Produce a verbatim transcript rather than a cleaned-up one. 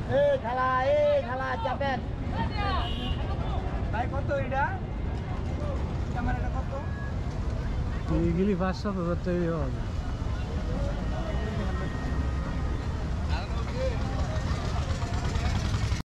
এই খেলা এই খেলা চাপেন ভাই কত এটা ক্যামেরাটা কত এইগুলি পাঁচ সাত হাজার টাকা হবে